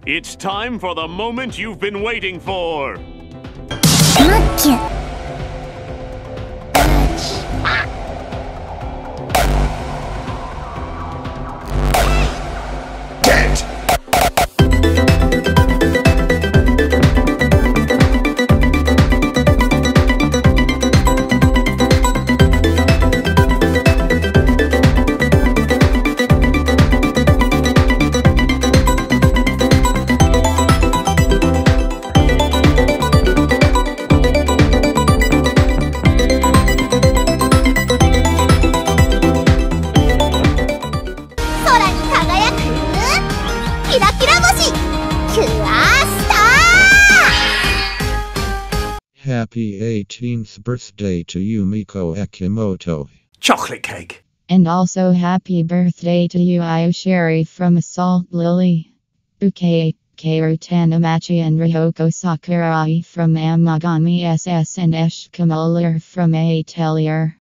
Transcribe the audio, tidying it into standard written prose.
It's time for the moment you've been waiting for! Happy 18th birthday to Yumiko AKIMOTO. Chocolate cake! And also happy birthday to YUYU SHIRAI from Salt Lily. BOUQUET, KAORU TANAMACHI and RIHOKO SAKURAI from AMAGAMI SS and ESCHA from ATELIER.